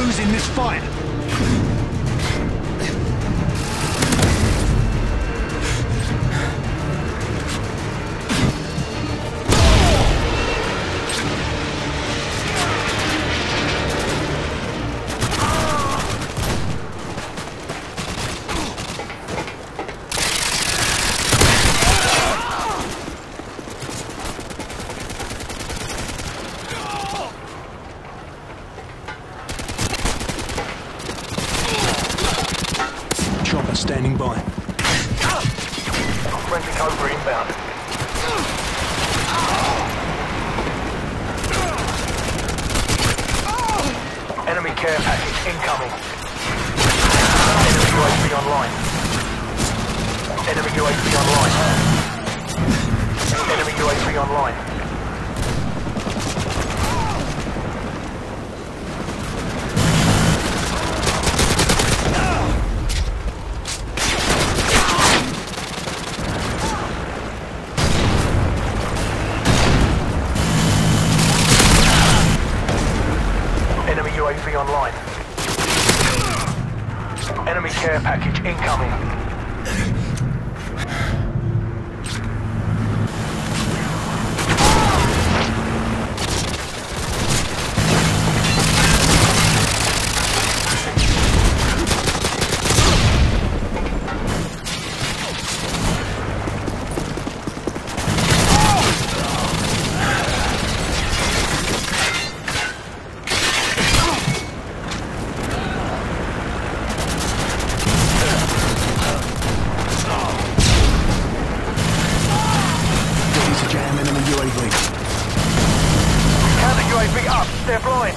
losing this fight. Standing by. Friendly Cobra inbound. Enemy care package incoming. Enemy UAV online. Enemy UAV online. Enemy UAV online. UAV online. Enemy care package incoming. Counter UAV up, they're flying.